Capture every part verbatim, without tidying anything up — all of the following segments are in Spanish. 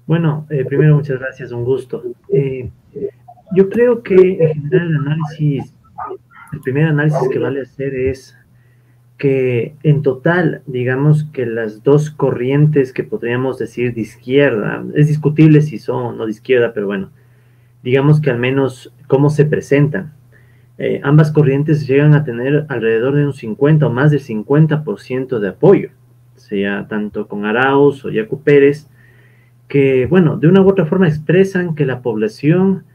Bueno, eh, primero muchas gracias, un gusto. Eh, yo creo que en general el análisis, el primer análisis que vale hacer es que en total, digamos que las dos corrientes que podríamos decir de izquierda, es discutible si son o no de izquierda, pero bueno, digamos que al menos cómo se presentan. Eh, ambas corrientes llegan a tener alrededor de un cincuenta o más del cincuenta por ciento de apoyo, sea tanto con Arauz o Yacu Pérez, que, bueno, de una u otra forma expresan que la población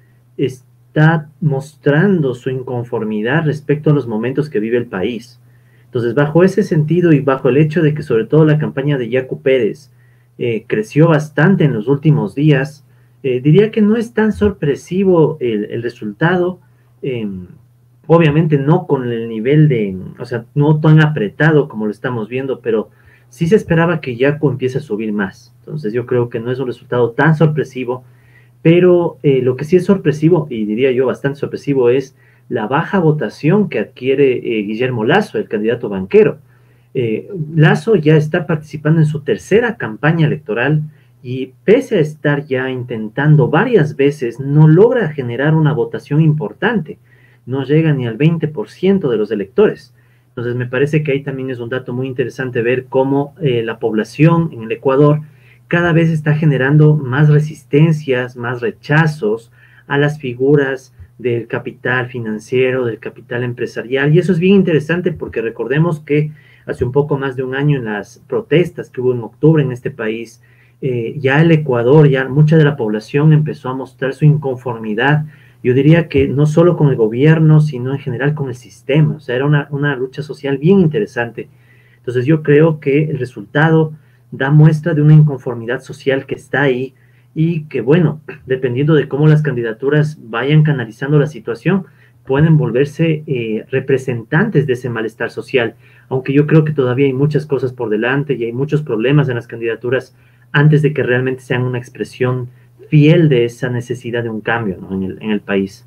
está mostrando su inconformidad respecto a los momentos que vive el país. Entonces, bajo ese sentido y bajo el hecho de que sobre todo la campaña de Yacu Pérez eh, creció bastante en los últimos días, eh, diría que no es tan sorpresivo el, el resultado, eh, obviamente no con el nivel de, o sea, no tan apretado como lo estamos viendo, pero sí se esperaba que Yacu empiece a subir más. Entonces yo creo que no es un resultado tan sorpresivo, pero eh, lo que sí es sorpresivo, y diría yo bastante sorpresivo, es la baja votación que adquiere eh, Guillermo Lasso, el candidato banquero. Eh, Lasso ya está participando en su tercera campaña electoral y pese a estar ya intentando varias veces, no logra generar una votación importante. No llega ni al veinte por ciento de los electores. Entonces me parece que ahí también es un dato muy interesante ver cómo eh, la población en el Ecuador cada vez está generando más resistencias, más rechazos a las figuras del capital financiero, del capital empresarial. Y eso es bien interesante porque recordemos que hace un poco más de un año en las protestas que hubo en octubre en este país, eh, ya el Ecuador, ya mucha de la población empezó a mostrar su inconformidad. Yo diría que no solo con el gobierno, sino en general con el sistema. O sea, era una, una lucha social bien interesante. Entonces yo creo que el resultado da muestra de una inconformidad social que está ahí y que, bueno, dependiendo de cómo las candidaturas vayan canalizando la situación, pueden volverse eh, representantes de ese malestar social, aunque yo creo que todavía hay muchas cosas por delante y hay muchos problemas en las candidaturas antes de que realmente sean una expresión fiel de esa necesidad de un cambio, ¿no? en, el, en el país.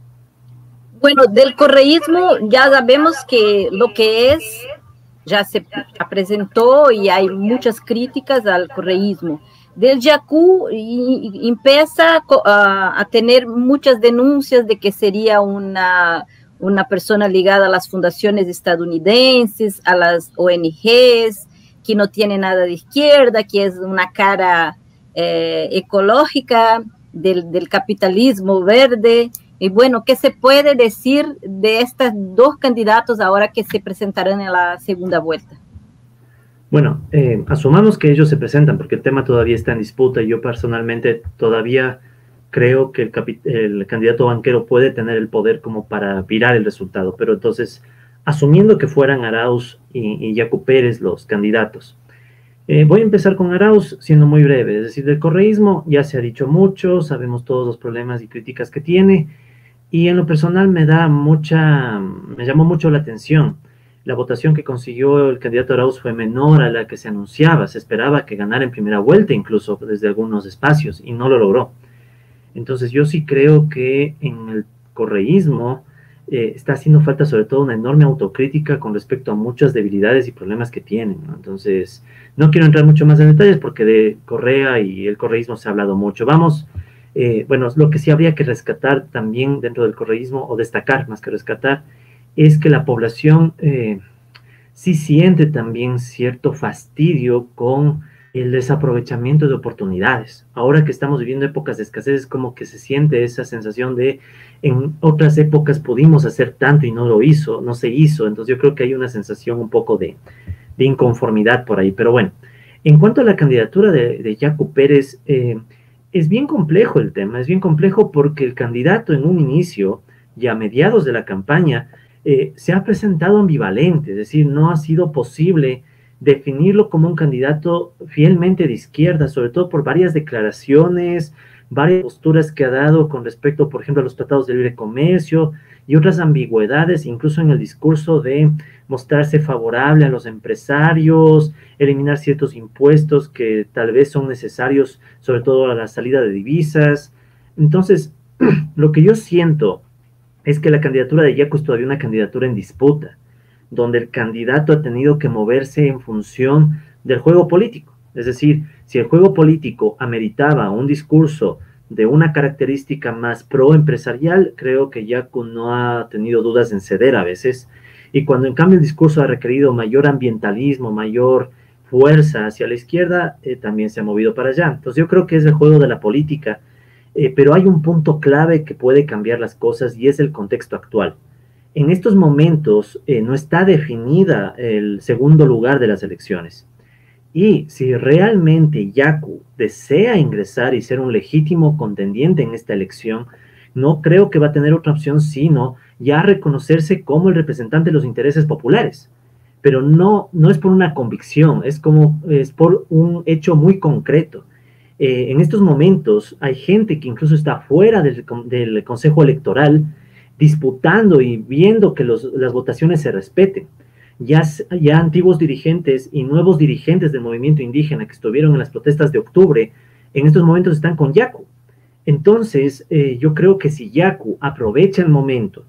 Bueno, del correísmo ya sabemos que lo que es ya se apresentó y hay muchas críticas al correísmo. Del Yacú y, y empieza a, a, tener muchas denuncias de que sería una, una persona ligada a las fundaciones estadounidenses, a las O N Ges, que no tiene nada de izquierda, que es una cara eh, ecológica del, del capitalismo verde. Y bueno, ¿qué se puede decir de estos dos candidatos ahora que se presentarán en la segunda vuelta? Bueno, eh, asumamos que ellos se presentan porque el tema todavía está en disputa y yo personalmente todavía creo que el, el candidato banquero puede tener el poder como para virar el resultado, pero entonces, asumiendo que fueran Arauz y, y Yacu Pérez los candidatos, eh, voy a empezar con Arauz siendo muy breve, es decir, del correísmo ya se ha dicho mucho, sabemos todos los problemas y críticas que tiene, y en lo personal me da mucha, me llamó mucho la atención. La votación que consiguió el candidato Arauz fue menor a la que se anunciaba. Se esperaba que ganara en primera vuelta, incluso desde algunos espacios, y no lo logró. Entonces yo sí creo que en el correísmo eh, está haciendo falta sobre todo una enorme autocrítica con respecto a muchas debilidades y problemas que tienen, ¿no? Entonces no quiero entrar mucho más en detalles porque de Correa y el correísmo se ha hablado mucho. Vamos, eh, bueno, lo que sí habría que rescatar también dentro del correísmo, o destacar más que rescatar, es que la población eh, sí siente también cierto fastidio con el desaprovechamiento de oportunidades. Ahora que estamos viviendo épocas de escasez, es como que se siente esa sensación de en otras épocas pudimos hacer tanto y no lo hizo, no se hizo. Entonces yo creo que hay una sensación un poco de, de inconformidad por ahí. Pero bueno, en cuanto a la candidatura de, de Yacu Pérez, eh, es bien complejo el tema, es bien complejo porque el candidato en un inicio y a mediados de la campaña eh, se ha presentado ambivalente, es decir, no ha sido posible definirlo como un candidato fielmente de izquierda, sobre todo por varias declaraciones, varias posturas que ha dado con respecto, por ejemplo, a los tratados de libre comercio y otras ambigüedades, incluso en el discurso de mostrarse favorable a los empresarios, eliminar ciertos impuestos que tal vez son necesarios, sobre todo a la salida de divisas. Entonces, lo que yo siento es que la candidatura de Yacu es todavía una candidatura en disputa, donde el candidato ha tenido que moverse en función del juego político. Es decir, Si el juego político ameritaba un discurso de una característica más pro-empresarial, creo que Yaku no ha tenido dudas en ceder a veces, y cuando en cambio el discurso ha requerido mayor ambientalismo, mayor fuerza hacia la izquierda, eh, también se ha movido para allá. Entonces yo creo que es el juego de la política, eh, pero hay un punto clave que puede cambiar las cosas y es el contexto actual. En estos momentos eh, no está definida el segundo lugar de las elecciones. Y si realmente Yaku desea ingresar y ser un legítimo contendiente en esta elección, no creo que va a tener otra opción sino ya reconocerse como el representante de los intereses populares. Pero no, no es por una convicción, es, como, es por un hecho muy concreto. Eh, en estos momentos hay gente que incluso está fuera del, del Consejo Electoral disputando y viendo que los, las votaciones se respeten. Ya, ya antiguos dirigentes y nuevos dirigentes del movimiento indígena que estuvieron en las protestas de octubre, en estos momentos están con Yaku. Entonces, eh, yo creo que si Yaku aprovecha el momento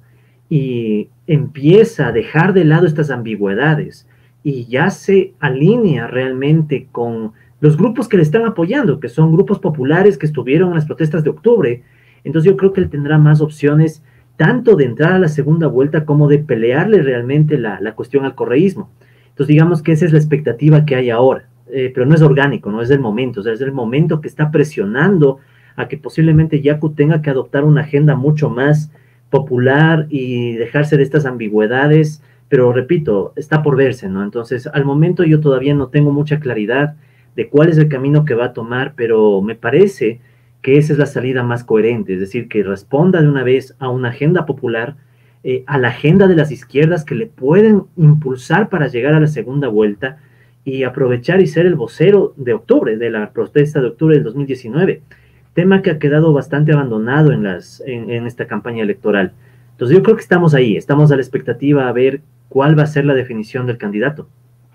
y empieza a dejar de lado estas ambigüedades y ya se alinea realmente con los grupos que le están apoyando, que son grupos populares que estuvieron en las protestas de octubre, entonces yo creo que él tendrá más opciones tanto de entrar a la segunda vuelta como de pelearle realmente la, la cuestión al correísmo. Entonces digamos que esa es la expectativa que hay ahora, eh, pero no es orgánico, no es del momento, o sea, es el momento que está presionando a que posiblemente Yaku tenga que adoptar una agenda mucho más popular y dejarse de estas ambigüedades, pero repito, está por verse, ¿no? Entonces, al momento yo todavía no tengo mucha claridad de cuál es el camino que va a tomar, pero me parece que esa es la salida más coherente, es decir, que responda de una vez a una agenda popular, eh, a la agenda de las izquierdas que le pueden impulsar para llegar a la segunda vuelta y aprovechar y ser el vocero de octubre, de la protesta de octubre del dos mil diecinueve, tema que ha quedado bastante abandonado en, las, en, en esta campaña electoral. Entonces yo creo que estamos ahí, estamos a la expectativa a ver cuál va a ser la definición del candidato.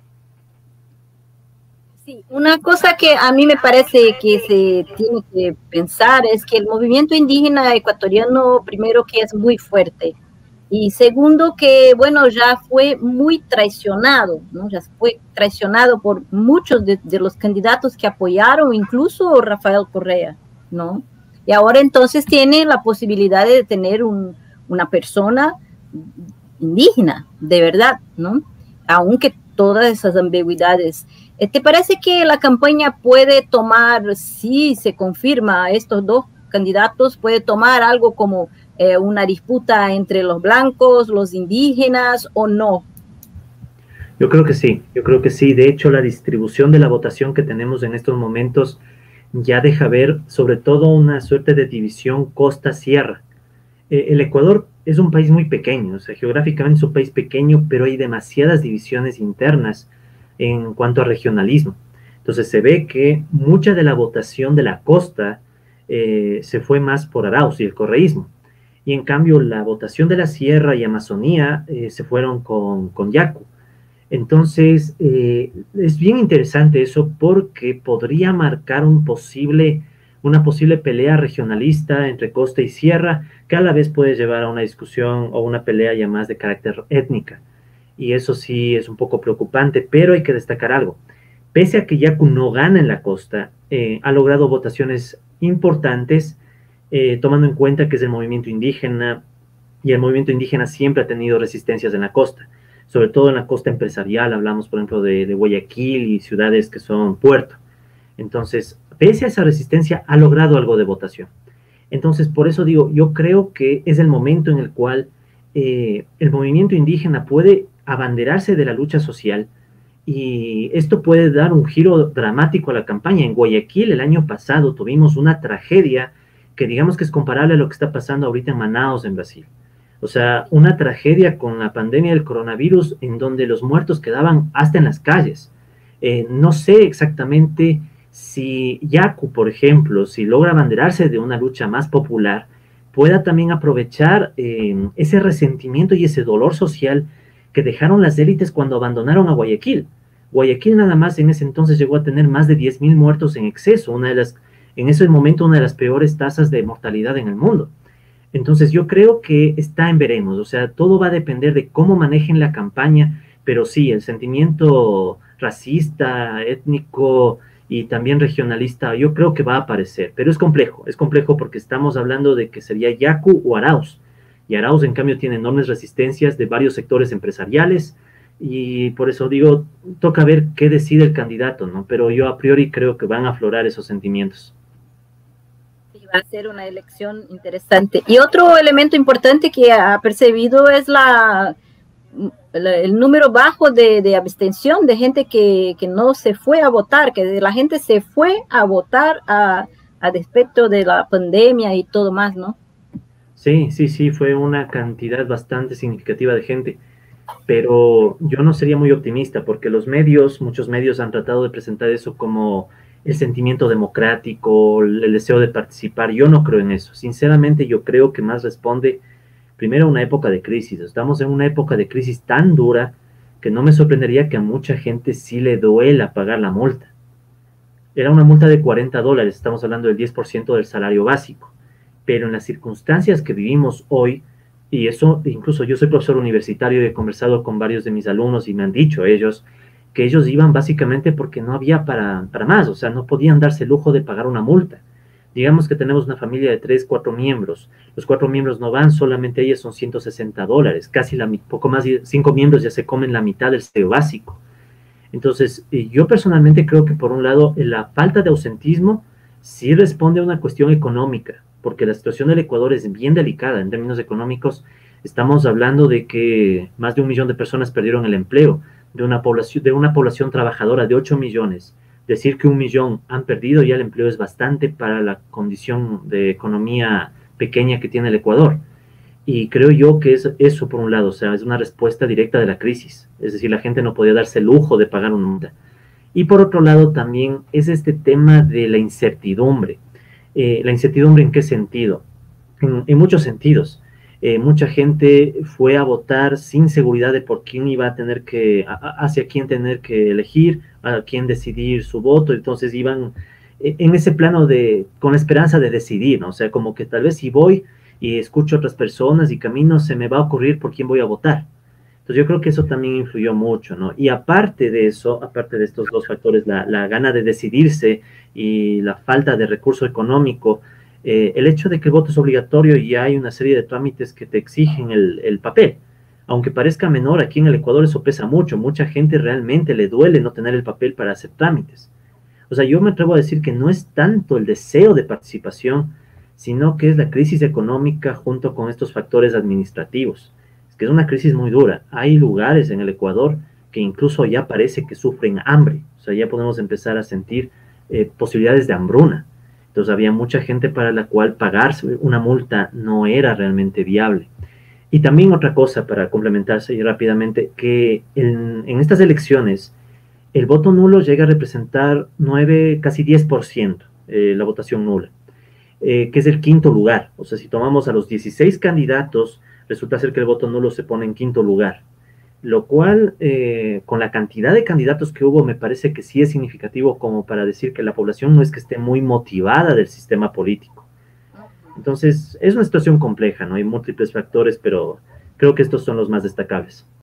Sí, una cosa que a mí me parece que se tiene que pensar es que el movimiento indígena ecuatoriano, primero, que es muy fuerte, y segundo, que, bueno, ya fue muy traicionado, ¿no? Ya fue traicionado por muchos de, de los candidatos que apoyaron, incluso Rafael Correa, ¿no? Y ahora entonces tiene la posibilidad de tener un, una persona indígena, de verdad, ¿no? Aunque todas esas ambigüedades. ¿Te parece que la campaña puede tomar, si se confirma estos dos candidatos, puede tomar algo como eh, una disputa entre los blancos, los indígenas o no? Yo creo que sí, yo creo que sí. De hecho, la distribución de la votación que tenemos en estos momentos ya deja ver sobre todo una suerte de división costa-sierra. Eh, el Ecuador es un país muy pequeño, o sea, geográficamente es un país pequeño, pero hay demasiadas divisiones internas en cuanto a regionalismo. Entonces se ve que mucha de la votación de la costa eh, se fue más por Arauz y el correísmo, y en cambio la votación de la sierra y Amazonía eh, se fueron con, con Yaku. Entonces eh, es bien interesante eso porque podría marcar un posible, una posible pelea regionalista entre costa y sierra, que a la vez puede llevar a una discusión o una pelea ya más de carácter étnica. Y eso sí es un poco preocupante, pero hay que destacar algo. Pese a que Yaku no gana en la costa, eh, ha logrado votaciones importantes, eh, tomando en cuenta que es el movimiento indígena, y el movimiento indígena siempre ha tenido resistencias en la costa, sobre todo en la costa empresarial. Hablamos, por ejemplo, de, de Guayaquil y ciudades que son puerto. Entonces, pese a esa resistencia, ha logrado algo de votación. Entonces, por eso digo, yo creo que es el momento en el cual eh, el movimiento indígena puede abanderarse de la lucha social, y esto puede dar un giro dramático a la campaña. En Guayaquil el año pasado tuvimos una tragedia que digamos que es comparable a lo que está pasando ahorita en Manaos, en Brasil. O sea, una tragedia con la pandemia del coronavirus en donde los muertos quedaban hasta en las calles. Eh, no sé exactamente si Yaku, por ejemplo, si logra abanderarse de una lucha más popular, pueda también aprovechar eh, ese resentimiento y ese dolor social que dejaron las élites cuando abandonaron a Guayaquil. Guayaquil nada más en ese entonces llegó a tener más de diez mil muertos en exceso, una de las, en ese momento una de las peores tasas de mortalidad en el mundo. Entonces yo creo que está en veremos, o sea, todo va a depender de cómo manejen la campaña, pero sí, el sentimiento racista, étnico y también regionalista, yo creo que va a aparecer, pero es complejo, es complejo porque estamos hablando de que sería Yacu o Arauz, y Arauz en cambio tiene enormes resistencias de varios sectores empresariales, y por eso digo, toca ver qué decide el candidato, ¿no? Pero yo a priori creo que van a aflorar esos sentimientos. Sí, va a ser una elección interesante. Y otro elemento importante que ha percibido es la, la el número bajo de, de abstención, de gente que, que, no se fue a votar, que la gente se fue a votar a, a respecto de la pandemia y todo más, ¿no? Sí, sí, sí, fue una cantidad bastante significativa de gente, pero yo no sería muy optimista porque los medios, muchos medios han tratado de presentar eso como el sentimiento democrático, el deseo de participar. Yo no creo en eso. Sinceramente, yo creo que más responde primero a una época de crisis. Estamos en una época de crisis tan dura que no me sorprendería que a mucha gente sí le duela pagar la multa. Era una multa de cuarenta dólares, estamos hablando del diez por ciento del salario básico, pero en las circunstancias que vivimos hoy, y eso, incluso yo soy profesor universitario y he conversado con varios de mis alumnos y me han dicho ellos que ellos iban básicamente porque no había para, para más, o sea, no podían darse el lujo de pagar una multa. Digamos que tenemos una familia de tres, cuatro miembros, los cuatro miembros no van, solamente ellos son ciento sesenta dólares, casi la, poco más de cinco miembros ya se comen la mitad del salario básico. Entonces, yo personalmente creo que por un lado la falta de ausentismo sí responde a una cuestión económica, porque la situación del Ecuador es bien delicada en términos económicos. Estamos hablando de que más de un millón de personas perdieron el empleo, de una población, de una población trabajadora de ocho millones. Decir que un millón han perdido ya el empleo es bastante para la condición de economía pequeña que tiene el Ecuador. Y creo yo que es eso por un lado, o sea, es una respuesta directa de la crisis. Es decir, la gente no podía darse el lujo de pagar una multa. Y por otro lado también es este tema de la incertidumbre. Eh, ¿La incertidumbre en qué sentido? En, en muchos sentidos. Eh, mucha gente fue a votar sin seguridad de por quién iba a tener que, a, hacia quién tener que elegir, a quién decidir su voto, entonces iban en ese plano de, con la esperanza de decidir, ¿no? O sea, como que tal vez si voy y escucho a otras personas y camino, se me va a ocurrir por quién voy a votar. Entonces yo creo que eso también influyó mucho, ¿no? Y aparte de eso, aparte de estos dos factores, la, la gana de decidirse y la falta de recurso económico, eh, el hecho de que el voto es obligatorio y hay una serie de trámites que te exigen el, el papel. Aunque parezca menor, aquí en el Ecuador eso pesa mucho. Mucha gente realmente le duele no tener el papel para hacer trámites. O sea, yo me atrevo a decir que no es tanto el deseo de participación, sino que es la crisis económica junto con estos factores administrativos. Es que es una crisis muy dura. Hay lugares en el Ecuador que incluso ya parece que sufren hambre. O sea, ya podemos empezar a sentir eh, posibilidades de hambruna. Entonces había mucha gente para la cual pagarse una multa no era realmente viable. Y también otra cosa para complementarse rápidamente, que en, en estas elecciones el voto nulo llega a representar nueve, casi diez por ciento, eh, la votación nula, eh, que es el quinto lugar. O sea, si tomamos a los dieciséis candidatos, resulta ser que el voto nulo se pone en quinto lugar, lo cual, eh, con la cantidad de candidatos que hubo, me parece que sí es significativo como para decir que la población no es que esté muy motivada del sistema político. Entonces, es una situación compleja, ¿no? Hay múltiples factores, pero creo que estos son los más destacables.